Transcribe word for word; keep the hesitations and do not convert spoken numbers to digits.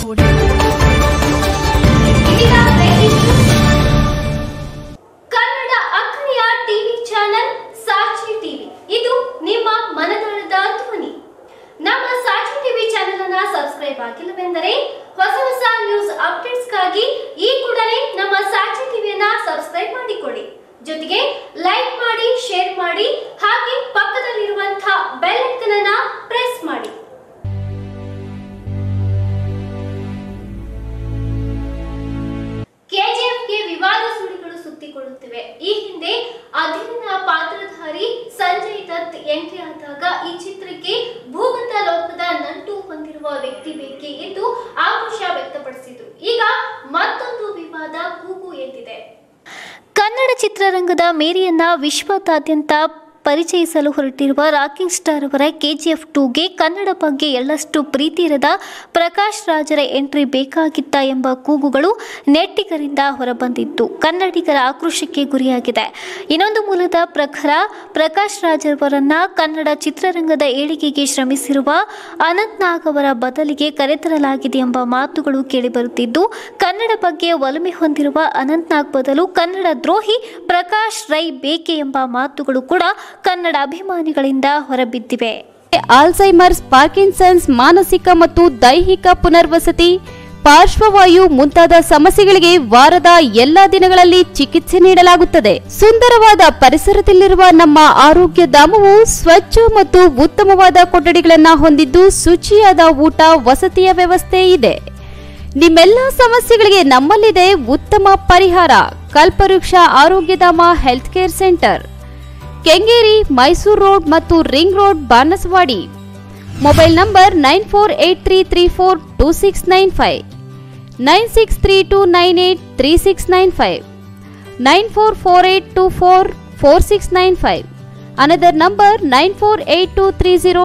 ನೋಡಿ. ಕನ್ನಡ ಅಖರಿಯ TV channel Sakshi TV, ಇದು ನಿಮ್ಮ ಮನದಾಳದ ಧ್ವನಿ. ನಮ್ಮ ಸಾಕ್ಷಿ ಟಿವಿ ಚಾನೆಲ್ ಅನ್ನು ಸಬ್ಸ್ಕ್ರೈಬ್ ಆಗಿಲ್ಲವೆಂದರೆ ಹೊಸ ಹೊಸ ನ್ಯೂಸ್ ಅಪ್ಡೇಟ್ಸ್ಗಾಗಿ ಈ ಕೂಡಲೇ ನಮ್ಮ ಸಾಕ್ಷಿ ಟಿವಿಯನ್ನ ಸಬ್ಸ್ಕ್ರೈಬ್ ಮಾಡಿಕೊಳ್ಳಿ. ಜೊತೆಗೆ ಲೈಕ್ ಮಾಡಿ, ಶೇರ್ ಮಾಡಿ, ಹಾಗೆ ಪಕ್ಕದಲ್ಲಿರುವಂತಹ ಬೆಲ್ ಐಕಾನ್ ಅನ್ನು ಪ್ರೆಸ್ ಮಾಡಿ. ಕೆಜಿಎಫ್ಗೆ ವಿವಾದ ಸುಳಿಗಳು ಸುತ್ತಿಕೊಳ್ಳುತ್ತಿವೆ. ಈ ಹಿಂದೆ ಅಧೀನ ಪಾತ್ರಧಾರಿ ಸಂಜಯ್ ದತ್ ಎಂಟ್ರಿ ಆದಾಗ ಈ ಚಿತ್ರಕ್ಕೆ ಭೂಗತ ಲೋಕದ ನಂಟು ಹೊಂದಿರುವ ವ್ಯಕ್ತಿ ಬೇಕೆ ಎಂದು ಆಕ್ರೋಶ ವ್ಯಕ್ತಪಡಿಸಿದ್ರು. ಈಗ ಮತ್ತೊಂದು ವಿವಾದ ಕೂಗು ಎದ್ದಿದೆ. ಕನ್ನಡ ಚಿತ್ರರಂಗದ ಮೇರಿಯನ್ನ ವಿಶ್ವದಾದ್ಯಂತ ಪರಿಚಯಿಸಲು ಹೊರಟಿರುವ ರಾಕಿಂಗ್ ಸ್ಟಾರ್ ಅವರ ಕೆಜಿಎಫ್ ಟೂಗೆ ಕನ್ನಡ ಬಗ್ಗೆ ಎಳ್ಳಷ್ಟು ಪ್ರೀತಿ ಇರದ ಪ್ರಕಾಶ್ ರಾಜರ ಎಂಟ್ರಿ ಬೇಕಾಗಿತ್ತ ಎಂಬ ಕೂಗುಗಳು ನೆಟ್ಟಿಗರಿಂದ ಹೊರಬಂದಿದ್ದು ಕನ್ನಡಿಗರ ಆಕ್ರೋಶಕ್ಕೆ ಗುರಿಯಾಗಿದೆ. ಇನ್ನೊಂದು ಮೂಲದ ಪ್ರಕಾರ ಪ್ರಕಾಶ್ ರಾಜ್ ಅವರನ್ನ ಕನ್ನಡ ಚಿತ್ರರಂಗದ ಏಳಿಗೆಗೆ ಶ್ರಮಿಸಿರುವ ಅನಂತ್ ನಾಗ್ ಅವರ ಬದಲಿಗೆ ಕರೆತರಲಾಗಿದೆ ಎಂಬ ಮಾತುಗಳು ಕೇಳಿಬರುತ್ತಿದ್ದು, ಕನ್ನಡ ಬಗ್ಗೆ ಒಲಮೆ ಹೊಂದಿರುವ ಅನಂತ್ ನಾಗ್ ಬದಲು ಕನ್ನಡ ದ್ರೋಹಿ ಪ್ರಕಾಶ್ ರೈ ಬೇಕೆ ಎಂಬ ಮಾತುಗಳು ಕೂಡ ಕನ್ನಡ ಅಭಿಮಾನಿಗಳಿಂದ ಹೊರಬಿದ್ದಿವೆ. ಆಲ್ಝೈಮರ್ಸ್, ಪಾರ್ಕಿನ್ಸನ್ಸ್, ಮಾನಸಿಕ ಮತ್ತು ದೈಹಿಕ ಪುನರ್ವಸತಿ, ಪಾರ್ಶ್ವವಾಯು ಮುಂತಾದ ಸಮಸ್ಯೆಗಳಿಗೆ ವಾರದ ಎಲ್ಲಾ ದಿನಗಳಲ್ಲಿ ಚಿಕಿತ್ಸೆ ನೀಡಲಾಗುತ್ತದೆ. ಸುಂದರವಾದ ಪರಿಸರದಲ್ಲಿರುವ ನಮ್ಮ ಆರೋಗ್ಯ ಧಾಮವು ಸ್ವಚ್ಛ ಮತ್ತು ಉತ್ತಮವಾದ ಕೊಠಡಿಗಳನ್ನು ಹೊಂದಿದ್ದು ಶುಚಿಯಾದ ಊಟ, ವಸತಿಯ ವ್ಯವಸ್ಥೆ ಇದೆ. ನಿಮ್ಮೆಲ್ಲ ಸಮಸ್ಯೆಗಳಿಗೆ ನಮ್ಮಲ್ಲಿದೆ ಉತ್ತಮ ಪರಿಹಾರ. Kalpavriksha Arogyadhama health care centre, Kengeri, Mysore road ಮತ್ತು ring road, Banaswadi. Mobile number nine four eight three three four two six nine five, nine six three two nine eight three six nine five, nine four four eight two four four six nine five. Another number nine four eight two three zero